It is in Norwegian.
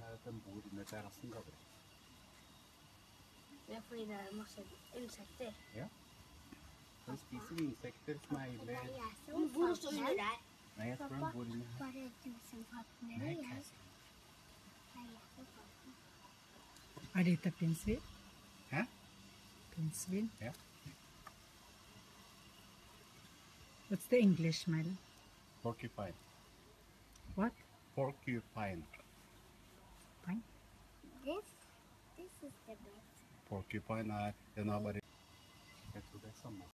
at den bor under terrassen, Gabriel. Ja, fordi det er masse insekter. Ja. Den spiser insekter, snegler. Hvor står hun der? Nei, jeg tror den bor under her. Var det du som falt ned? Nei, Nei, Cassie. jeg som falt ned. Er dette pinnsvin? Hæ? Pinnsvin? Ja. What's the English smell? Porcupine. What? Porcupine. Pine? This is the best. Porcupine er, den har bare... Jeg tror det er samme.